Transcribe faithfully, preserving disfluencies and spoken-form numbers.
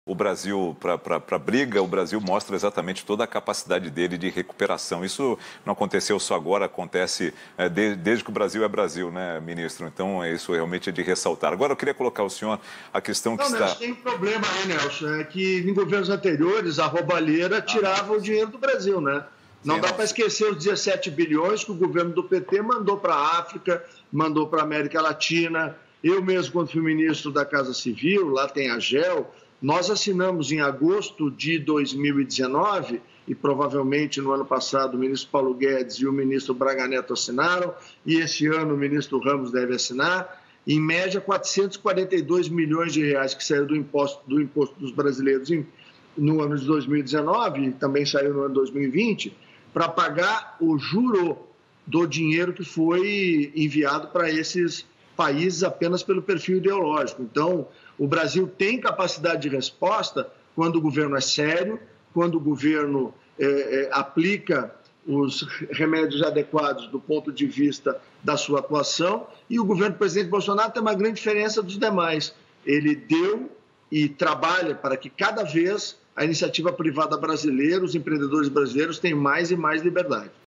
o Brasil para a briga, o Brasil mostra exatamente toda a capacidade dele de recuperação. Isso não aconteceu só agora, acontece é, de, desde que o Brasil é Brasil, né, ministro? Então, isso realmente é de ressaltar. Agora, eu queria colocar ao senhor a questão que não, está... Nelson, tem um problema aí, Nelson, é que em governos anteriores a roubalheira tirava ah, o dinheiro do Brasil, né? Não Sim, dá para esquecer os dezessete bilhões que o governo do P T mandou para a África, mandou para a América Latina. Eu mesmo, quando fui ministro da Casa Civil, lá tem a GEL, nós assinamos em agosto de dois mil e dezenove, e provavelmente no ano passado o ministro Paulo Guedes e o ministro Braga Neto assinaram, e esse ano o ministro Ramos deve assinar, em média quatrocentos e quarenta e dois milhões de reais que saíram do imposto, do imposto dos brasileiros em, no ano de dois mil e dezenove, e também saiu no ano de dois mil e vinte, para pagar o juro do dinheiro que foi enviado para esses países apenas pelo perfil ideológico. Então, o Brasil tem capacidade de resposta quando o governo é sério, quando o governo é, é, aplica os remédios adequados do ponto de vista da sua atuação, e o governo do presidente Bolsonaro tem uma grande diferença dos demais. Ele deu e trabalha para que cada vez a iniciativa privada brasileira, os empreendedores brasileiros tenham mais e mais liberdade.